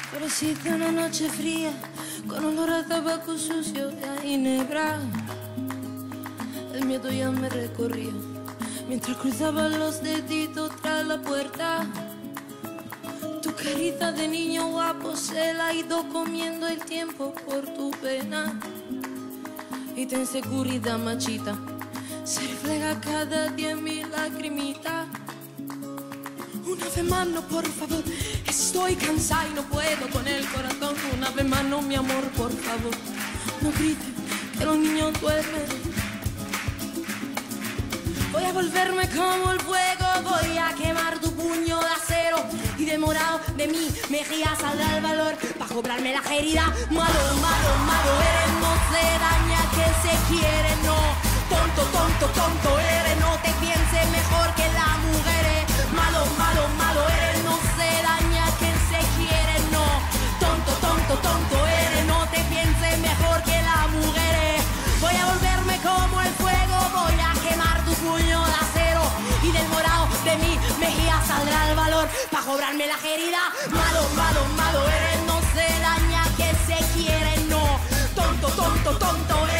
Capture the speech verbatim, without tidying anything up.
Floreciste una noche fría, con olor a tabaco sucio y a ginebra. El miedo ya me recorría, mientras cruzaba los deditos tras la puerta. Tu carita de niño guapo se la ha ido comiendo el tiempo por tu pena. Y tu inseguridad machita se refleja cada día en mi lagrimita. Una vez más, no, por favor, estoy cansada y no puedo con el corazón. Una vez más, no, mi amor, por favor, no grites que los niños duermen. Voy a volverme como el fuego, voy a quemar tu puño de acero. Y de morado de mí mejilla saldrá el valor para cobrarme la herida. Malo, malo, malo eres, no se daña que se quiere, no. Tonto, tonto, tonto eres, no te pienses mejor que las mujeres. Malo, malo, malo eres, no se daña quien se quiere, no. Tonto, tonto, tonto eres, no te pienses mejor que las mujeres. Voy a volverme como el fuego, voy a quemar tu puño de acero. Y del morado de mi mejilla saldrá el valor para cobrarme la herida. Malo, malo, malo eres, no se daña que se quiere, no. Tonto, tonto, tonto eres.